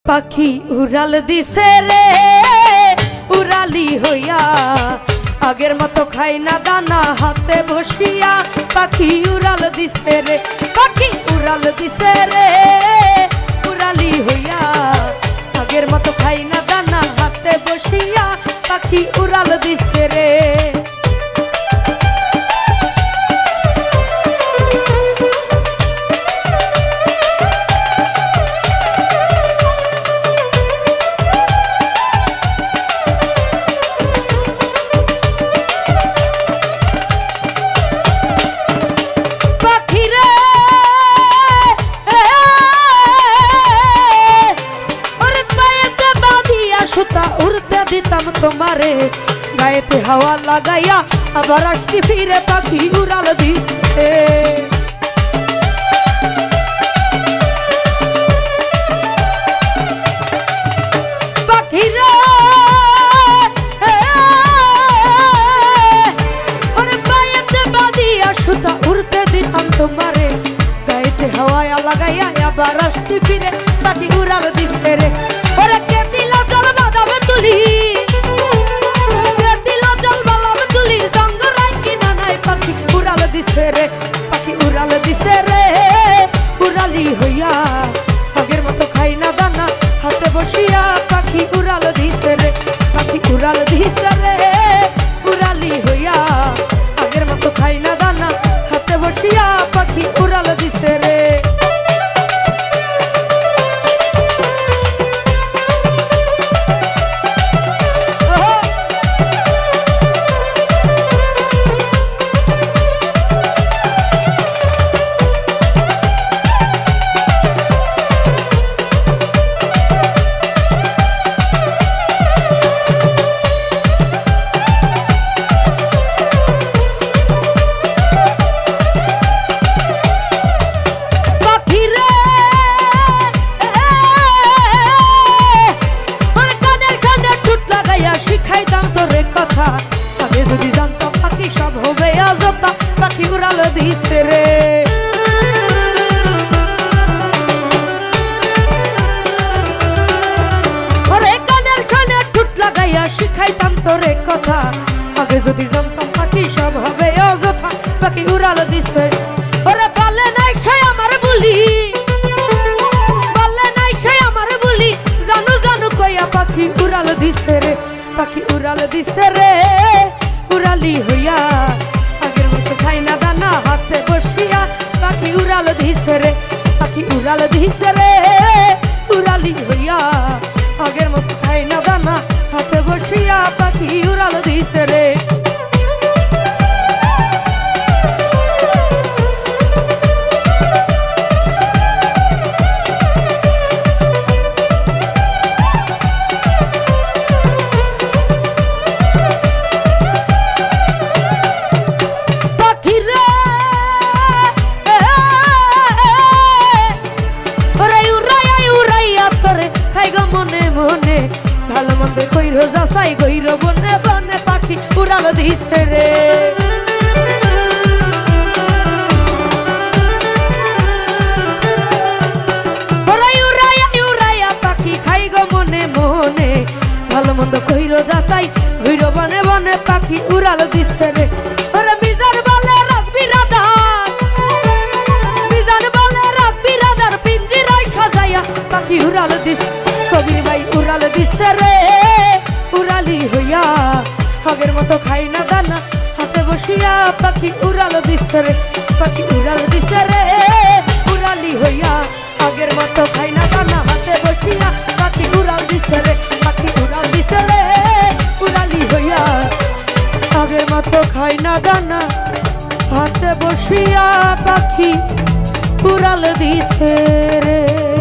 পাখি উড়াল দিছে রে উড়ালি হইয়া, আগের মতো খাই না দানা হাতে বসিয়া। পাখি উড়াল দিছে রে, পাখি উড়াল দিছে রে উড়ালি হইয়া, আগের মতো খাই না দানা হাতে বসিয়া। পাখি উড়াল দিছে রে। দিতাম তোমারে গায়েতে হাওয়া লাগাইয়া, আবার আসছি ফিরে পাখি উড়াল দিছে। পাখিরা ওরে গায়েতে বাঁধিয়া সুতা উড়তে দিতাম তোমারে গায়েতে হাওয়া লাগাইয়া, আবার আসছি ফিরে পাখি উড়াল দিছে রে। ওরে কে দিল জল বাঁধাবে তুলি, কে দিল জল বাঁধাবে তুলি, জঙ্গ রাই কিনা নাই। পাখি উড়াল দিছে রে, পাখি উড়াল দিছে রে উড়ালি হইয়া, আগের মতো খাই না দানা হাতে বসিয়া। পাখি উড়াল দিছে রে, পাখি উড়াল দিছে রে উড়ালি হইয়া, আগের মতো খাই না দানা হাতে বসিয়া। পাখি উড়াল দিছে রে। আগে যদি জানতাম পাখি সব হবে অযথা, পাখি উড়াল দিছে রে। ওরে কানের কানে ঠুট লাগাইয়া শিখাইতাম তোরে কথা, আগে যদি জানতাম পাখি সব হবে অযথা, পাখি উড়াল দিছে। ওরে বলে নাই খাই আমার বলি, বলে নাই খাই আমার বলি, জানু জানু কইয়া পাখি উড়াল দিছে রে, পাখি উড়াল দিছে রে উড়ালি হইয়া, আগের মতো খাই না দানা হাতে বসিয়া। পাখি উড়াল দিছে রে, পাখি উড়াল দিছে রে উড়ালি হইয়া, আগের মতো খাই না দানা হাতে বসিয়া। পাখি উড়াল দিছে রে। ভালো মন্দ কইর যাচাই গইর বনে বনে, পাখি উড়াল দিছে রে। উড়াইয়া পাখি খাই গো মনে মনে, ভালো মন্দ কইর যাচাই গইর বনে বনে, পাখি উড়াল দিছে রে। ওরে মিজান বলে রাখবি রাদার, মিজান বলে রাখবি রাদার, পিঞ্জিরায় খাজাইয়া পাখি উড়াল দিছে। কবির ভাই উড়াল দিছে রে উড়ালি হইয়া, আগের মতো খাই না দানা হাতে বসিয়া। পাখি উড়াল দিছে রে, পাখি উড়াল দিছে রে উড়ালি হইয়া, আগের মতো খাই না দানা হাতে বসিয়া। পাখি উড়াল দিছে রে, পাখি উড়াল দিছে রে উড়ালি হইয়া, আগের মতো খাই না দানা হাতে বসিয়া। পাখি উড়াল দিছে রে।